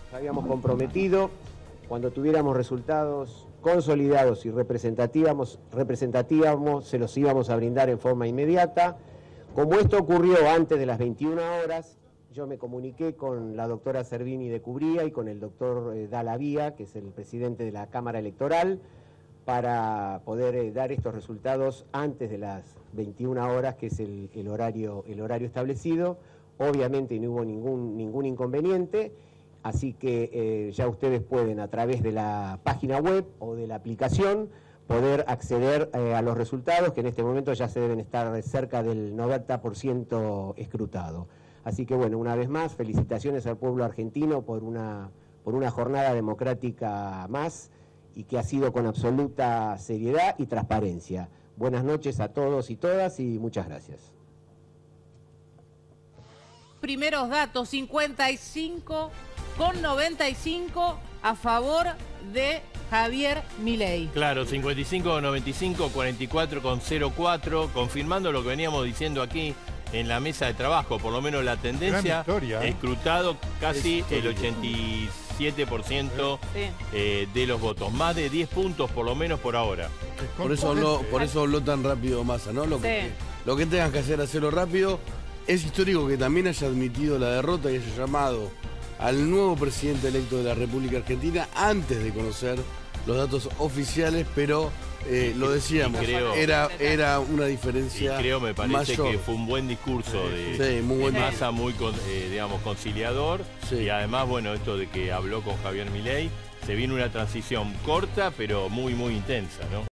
Habíamos comprometido, cuando tuviéramos resultados consolidados y representativos, se los íbamos a brindar en forma inmediata. Como esto ocurrió antes de las 21 horas, yo me comuniqué con la doctora Servini de Cubría y con el doctor Dallavía, que es el presidente de la Cámara Electoral, para poder dar estos resultados antes de las 21 horas, que es el horario establecido. Obviamente no hubo ningún inconveniente. Así que ya ustedes pueden, a través de la página web o de la aplicación, poder acceder a los resultados, que en este momento ya se deben estar cerca del 90% escrutado. Así que bueno, una vez más, felicitaciones al pueblo argentino por una jornada democrática más y que ha sido con absoluta seriedad y transparencia. Buenas noches a todos y todas y muchas gracias. Primeros datos, 55,95 a favor de Javier Milei. Claro, 55,95, 44,04, confirmando lo que veníamos diciendo aquí en la mesa de trabajo, por lo menos la tendencia, escrutado casi el 87% de los votos, más de 10 puntos por lo menos por ahora. Por eso habló tan rápido Massa, ¿no? Lo que tengas que hacerlo rápido. Es histórico que también haya admitido la derrota y haya llamado al nuevo presidente electo de la República Argentina antes de conocer los datos oficiales, pero lo decíamos, era una diferencia me parece mayor. Que fue un buen discurso de Massa, muy digamos, conciliador, y además, bueno, esto de que habló con Javier Milei, se viene una transición corta, pero muy intensa, ¿no?